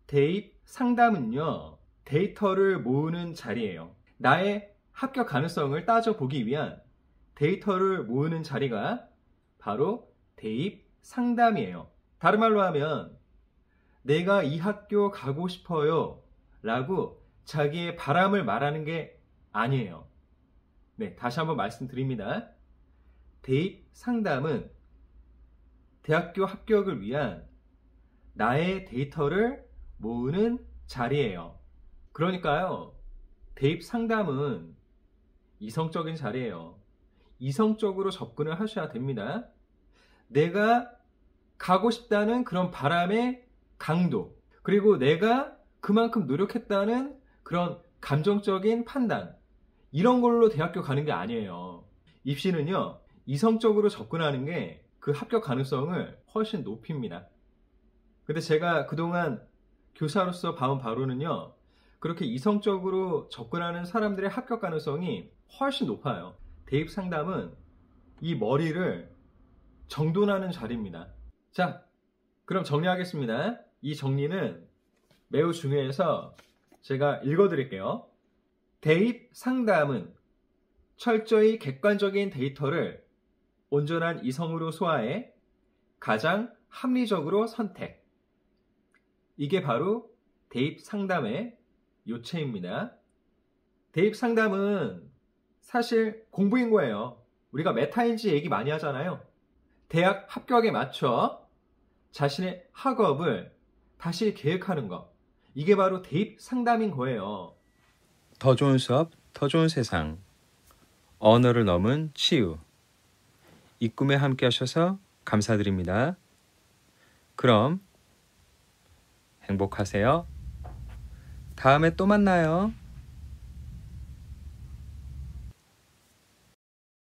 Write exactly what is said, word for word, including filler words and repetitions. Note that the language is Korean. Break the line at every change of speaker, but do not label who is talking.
대입 상담은요, 데이터를 모으는 자리예요. 나의 합격 가능성을 따져보기 위한 데이터를 모으는 자리가 바로 대입 상담이에요. 다른 말로 하면 내가 이 학교 가고 싶어요 라고 자기의 바람을 말하는 게 아니에요. 네, 다시 한번 말씀드립니다. 대입 상담은 대학교 합격을 위한 나의 데이터를 모으는 자리예요. 그러니까요, 대입 상담은 이성적인 자리예요. 이성적으로 접근을 하셔야 됩니다. 내가 가고 싶다는 그런 바람의 강도, 그리고 내가 그만큼 노력했다는 그런 감정적인 판단, 이런 걸로 대학교 가는 게 아니에요. 입시는요, 이성적으로 접근하는 게 그 합격 가능성을 훨씬 높입니다. 근데 제가 그동안 교사로서 봐온 바로는요, 그렇게 이성적으로 접근하는 사람들의 합격 가능성이 훨씬 높아요. 대입 상담은 이 머리를 정돈하는 자리입니다. 자, 그럼 정리하겠습니다. 이 정리는 매우 중요해서 제가 읽어드릴게요. 대입 상담은 철저히 객관적인 데이터를 온전한 이성으로 소화해 가장 합리적으로 선택. 이게 바로 대입 상담의 요체입니다. 대입 상담은 사실 공부인 거예요. 우리가 메타인지 얘기 많이 하잖아요. 대학 합격에 맞춰 자신의 학업을 다시 계획하는 거. 이게 바로 대입 상담인 거예요.
더 좋은 수업, 더 좋은 세상. 언어를 넘은 치유. 이 꿈에 함께 하셔서 감사드립니다. 그럼 행복하세요. 다음에 또 만나요.